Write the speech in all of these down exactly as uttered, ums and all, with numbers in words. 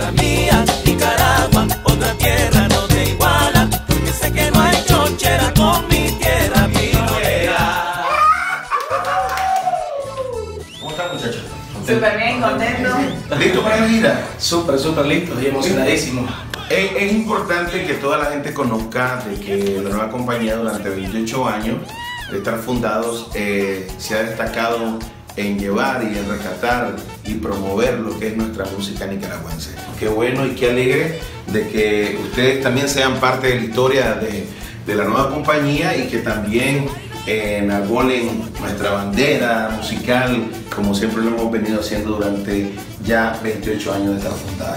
tierra mía, Nicaragua, otra tierra no te iguala, porque sé que no hay chochera con mi tierra pinolera. ¿Cómo están, muchachos? Súper bien, contento. ¿Listo para la gira? Súper, súper listos y emocionadísimos. Es, es importante que toda la gente conozca de que la nueva compañía durante veintiocho años de estar fundados eh, se ha destacado en llevar y en rescatar y promover lo que es nuestra música nicaragüense. Qué bueno y qué alegre de que ustedes también sean parte de la historia de, de la nueva compañía y que también eh, enarbolen nuestra bandera musical como siempre lo hemos venido haciendo durante ya veintiocho años de estar fundada.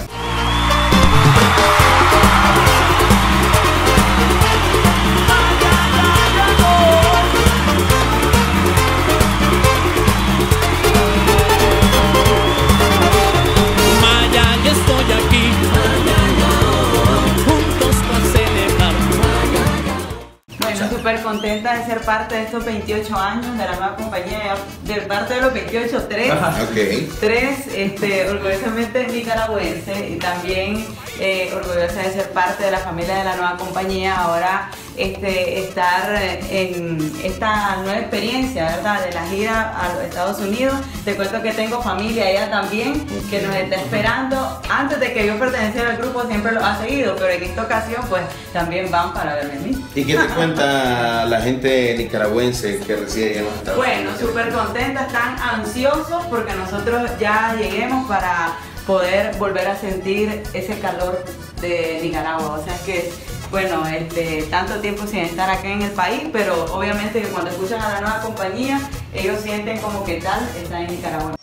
Súper contenta de ser parte de estos veintiocho años de la nueva compañía, de parte de los veintiocho, tres, okay. tres este, orgullosamente nicaragüense y también eh, orgullosa de ser parte de la familia de la nueva compañía. Ahora este, estar en esta nueva experiencia, ¿verdad? De la gira a los Estados Unidos. Te cuento que tengo familia allá también que nos está esperando. Antes de que yo perteneciera al grupo siempre lo ha seguido, pero en esta ocasión pues también van para verme a mí. ¿Y qué te cuenta la gente nicaragüense que reside allá en los Estados Unidos? Bueno, súper contenta, están ansiosos porque nosotros ya lleguemos para poder volver a sentir ese calor de Nicaragua. O sea, es que, bueno, este, tanto tiempo sin estar acá en el país, pero obviamente que cuando escuchan a la nueva compañía, ellos sienten como que tal están en Nicaragua.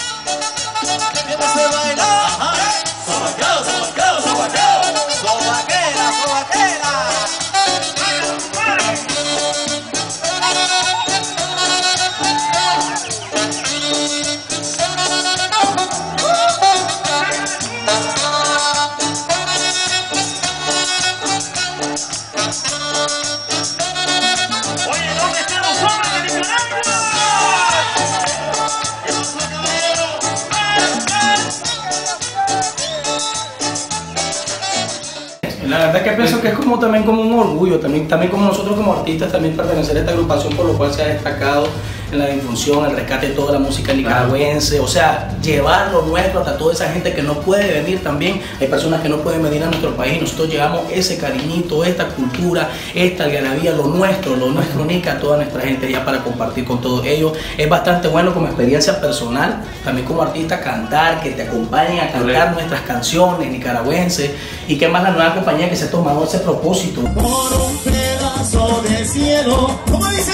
La verdad que pienso que es como también como un orgullo, también, también como nosotros como artistas también pertenecer a esta agrupación por lo cual se ha destacado en la difusión, el rescate de toda la música nicaragüense, o sea, llevar lo nuestro hasta toda esa gente que no puede venir también. Hay personas que no pueden venir a nuestro país, nosotros llevamos ese cariñito, esta cultura, esta algarabía, lo nuestro, lo nuestro nica a toda nuestra gente ya para compartir con todos ellos. Es bastante bueno como experiencia personal, también como artista cantar, que te acompañen a cantar nuestras canciones nicaragüenses y que más la nueva compañía que se ha tomado ese propósito. Por un pedazo de cielo, ¿cómo dice?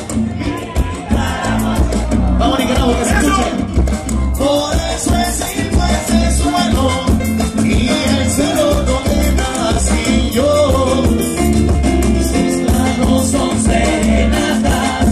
Vamos Nicaragua, que se escuche. Por eso existe ese suelo y el cielo donde nací yo. Sus lados son serenatas,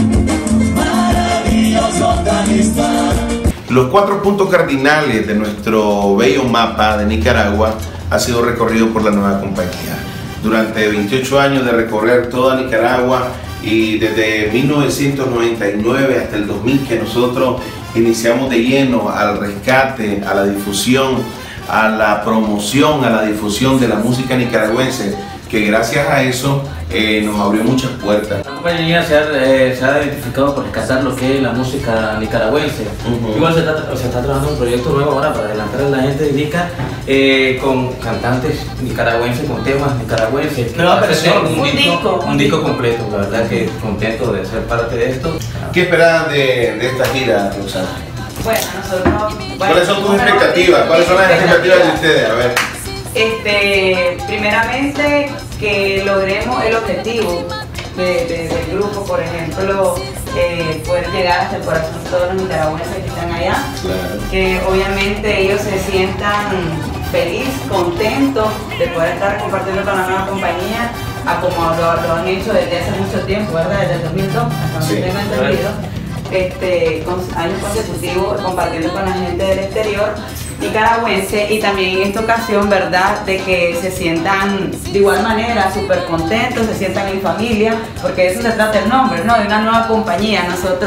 maravilloso Afganistán. Los cuatro puntos cardinales de nuestro bello mapa de Nicaragua ha sido recorrido por la nueva compañía. Durante veintiocho años de recorrer toda Nicaragua y desde mil novecientos noventa y nueve hasta el dos mil que nosotros iniciamos de lleno al rescate, a la difusión, a la promoción, a la difusión de la música nicaragüense, que gracias a eso eh, nos abrió muchas puertas. La compañía se ha, eh, se ha identificado por rescatar lo que es la música nicaragüense. Uh-huh. Igual se está, se está trabajando un proyecto nuevo ahora para adelantar a la gente de Nica eh, con cantantes nicaragüenses, con temas nicaragüenses. Nueva versión, un, un disco, disco. un disco completo, la verdad que contento de ser parte de esto. ¿Qué esperan de, de esta gira, Roxana? Bueno, nosotros... Bueno, ¿Cuáles son tus expectativas? ¿Cuáles son las expectativas de ustedes? A ver. Este, primeramente que logremos el objetivo de, de, del grupo, por ejemplo, eh, poder llegar hasta el corazón de todos los nicaragüenses que están allá, Claro. que obviamente ellos se sientan felices, contentos de poder estar compartiendo con la nueva compañía, a como lo, lo han hecho desde hace mucho tiempo, ¿verdad? Desde el dos mil dos, hasta donde Sí, tengo entendido, este, con años consecutivos compartiendo con la gente del exterior nicaragüense, y también en esta ocasión, ¿verdad?, de que se sientan de igual manera súper contentos, se sientan en familia, porque de eso se trata el nombre, ¿no?, de una nueva compañía. Nosotros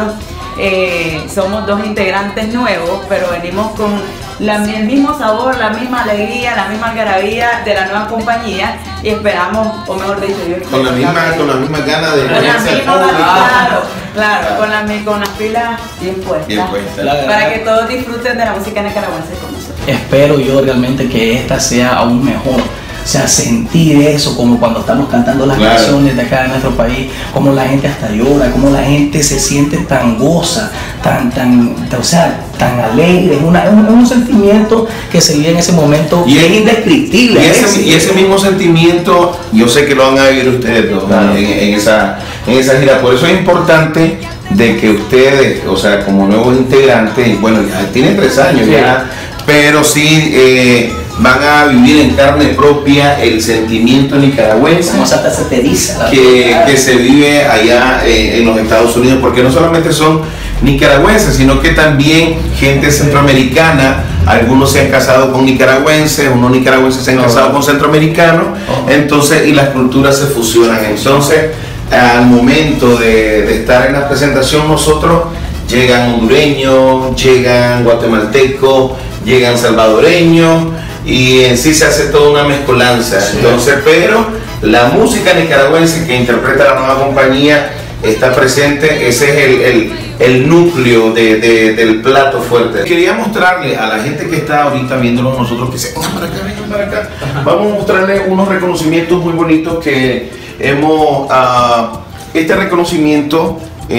eh, somos dos integrantes nuevos, pero venimos con la, el mismo sabor, la misma alegría, la misma algarabía de la nueva compañía y esperamos, o mejor dicho, yo Con la misma, con las mismas ganas de con la ponerse al misma, público. claro, claro, con, la, con las pilas bien puestas, Bien puestas. La verdad, para que todos disfruten de la música nicaragüense con nosotros. espero yo realmente que esta sea aún mejor. O sea, sentir eso como cuando estamos cantando las Claro. canciones de acá de nuestro país, como la gente hasta llora, como la gente se siente tan goza, tan, tan, o sea, tan alegre. Es, una, es, un, es un sentimiento que se vive en ese momento Y que es- es indescriptible. Y ¿ves? ese, y ese mismo sentimiento, yo sé que lo van a vivir ustedes dos, Claro. en, en esa, en esa gira. Por eso es importante de que ustedes, o sea, como nuevos integrantes, bueno, ya tienen tres años Sí. ya, pero sí eh, van a vivir en carne propia el sentimiento nicaragüense Como hasta se te dice. la que, verdad. que se vive allá eh, en los Estados Unidos, porque no solamente son nicaragüenses, sino que también gente centroamericana. Algunos se han casado con nicaragüenses, unos nicaragüenses se han Oh. casado con centroamericanos, Oh. entonces, y las culturas se fusionan. Entonces, al momento de, de estar en la presentación, nosotros llegan hondureños, llegan guatemaltecos, llegan salvadoreños, y en sí se hace toda una mezcolanza. Sí. Entonces, pero la música nicaragüense que interpreta la nueva compañía está presente, ese es el, el, el núcleo de, de, del plato fuerte. Quería mostrarle a la gente que está ahorita viéndonos nosotros, que se vengan para acá, vengan para acá. Vamos a mostrarle unos reconocimientos muy bonitos que hemos... ah, este reconocimiento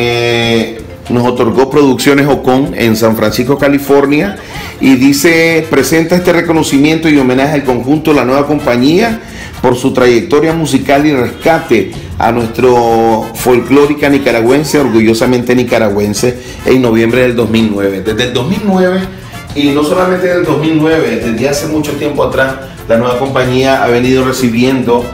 eh, nos otorgó Producciones Ocon en San Francisco, California, y dice: presenta este reconocimiento y homenaje al conjunto La Nueva Compañía por su trayectoria musical y rescate a nuestro folclórica nicaragüense, orgullosamente nicaragüense, en noviembre del dos mil nueve. Desde el dos mil nueve, y no solamente desde el dos mil nueve, desde hace mucho tiempo atrás, La Nueva Compañía ha venido recibiendo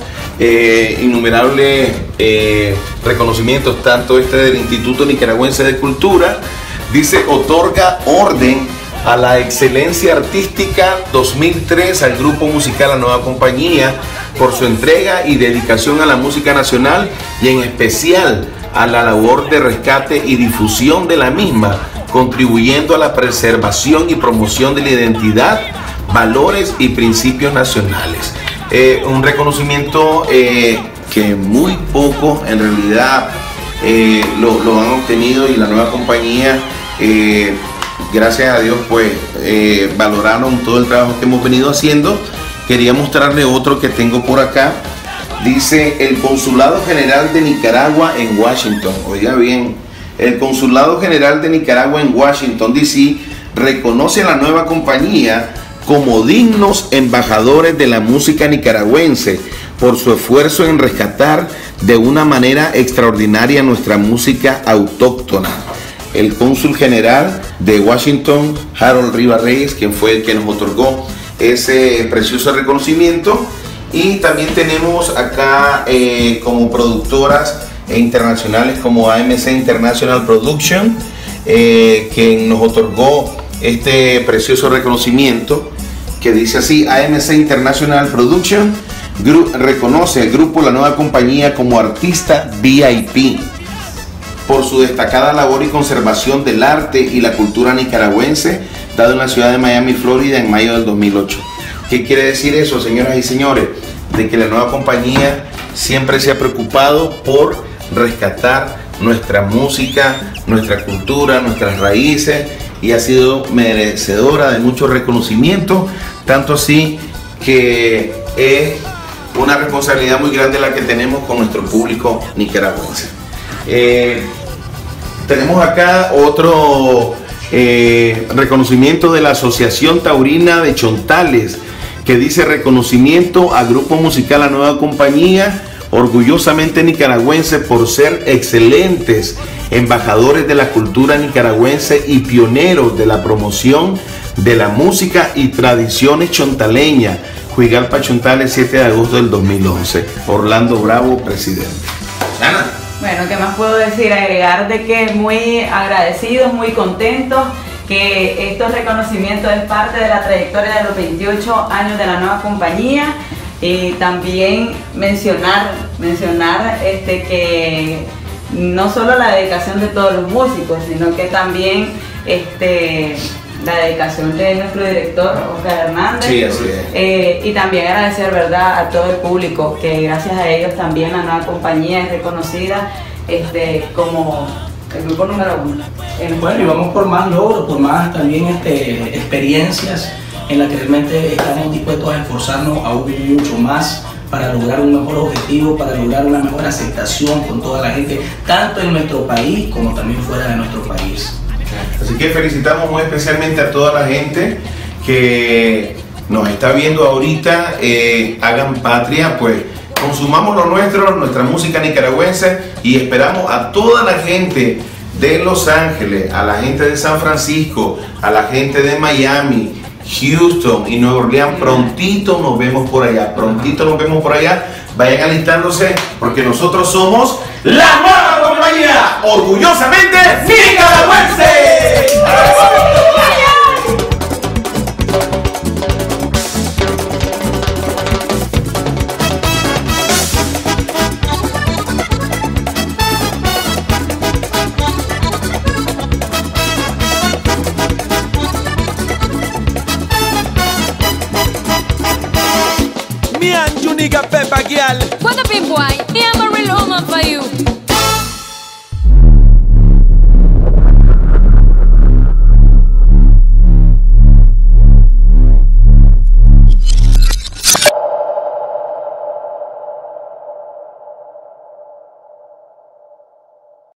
eh, innumerables eh, reconocimientos, tanto este del Instituto Nicaragüense de Cultura, dice, otorga orden a la excelencia artística dos mil tres al grupo musical La Nueva Compañía por su entrega y dedicación a la música nacional y en especial a la labor de rescate y difusión de la misma, contribuyendo a la preservación y promoción de la identidad, valores y principios nacionales. Eh, un reconocimiento eh, que muy pocos en realidad eh, lo, lo han obtenido, y La Nueva Compañía, eh, gracias a Dios, pues eh, valoraron todo el trabajo que hemos venido haciendo. Quería mostrarle otro que tengo por acá. Dice: el Consulado General de Nicaragua en Washington. Oiga bien, el Consulado General de Nicaragua en Washington, D C, reconoce a La Nueva Compañía como dignos embajadores de la música nicaragüense por su esfuerzo en rescatar de una manera extraordinaria nuestra música autóctona. El cónsul general de Washington, Harold Rivas Reyes, quien fue el que nos otorgó ese precioso reconocimiento. Y también tenemos acá eh, como productoras internacionales como A M C International Production, eh, quien nos otorgó este precioso reconocimiento, que dice así: A M C International Production gru- reconoce al grupo La Nueva Compañía como artista V I P por su destacada labor y conservación del arte y la cultura nicaragüense, dado en la ciudad de Miami, Florida, en mayo del dos mil ocho. ¿Qué quiere decir eso, señoras y señores? De que La Nueva Compañía siempre se ha preocupado por rescatar nuestra música, nuestra cultura, nuestras raíces, y ha sido merecedora de muchos reconocimientos, tanto así que es una responsabilidad muy grande la que tenemos con nuestro público nicaragüense. Eh, tenemos acá otro eh, reconocimiento de la Asociación Taurina de Chontales, que dice: reconocimiento a Grupo Musical La Nueva Compañía, orgullosamente nicaragüense por ser excelentes embajadores de la cultura nicaragüense y pioneros de la promoción de la música y tradiciones chontaleñas. Juigalpa, Chontales, siete de agosto del dos mil once. Orlando Bravo, presidente. Ana. Bueno, ¿qué más puedo decir? Agregar de que muy agradecidos, muy contentos, que estos reconocimientos es parte de la trayectoria de los veintiocho años de La Nueva Compañía. Y también mencionar, mencionar este, que no solo la dedicación de todos los músicos, sino que también este, la dedicación de nuestro director Oscar Hernández. Sí, así es. Eh, y también agradecer, ¿verdad?, a todo el público, que gracias a ellos también la nueva compañía es reconocida este, como el grupo número uno. Bueno, y vamos por más logros, por más también este, experiencias en las que realmente estamos dispuestos a esforzarnos aún mucho más para lograr un mejor objetivo, para lograr una mejor aceptación con toda la gente, tanto en nuestro país como también fuera de nuestro país. Así que felicitamos muy especialmente a toda la gente que nos está viendo ahorita. Eh, hagan patria, pues consumamos lo nuestro, nuestra música nicaragüense, y esperamos a toda la gente de Los Ángeles, a la gente de San Francisco, a la gente de Miami, Houston y Nueva Orleans. Prontito nos vemos por allá, prontito nos vemos por allá. Vayan alistándose porque nosotros somos la nueva compañía, orgullosamente nicaragüense. Mi anjunica pepa guial